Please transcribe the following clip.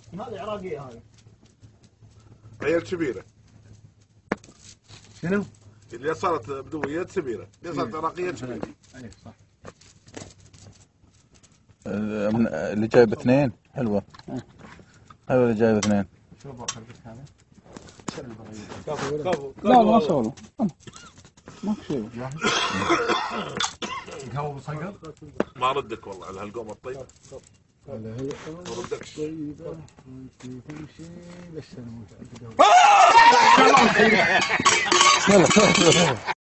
هذه عراقية هذه. عيال كبيرة. شنو؟ اللي صارت بدوية كبيرة، اللي صارت عراقية كبيرة. اي صح. اللي جايب اثنين حلوة. حلوة اللي جايب اثنين. شو باخر بس هذا؟ لا ما شاء الله. ما في شيء. قهوة بصقر؟ ما ردك والله على هالقومة الطيبة. هلا هي ما ردكش. طيبة تمشي بس انا مو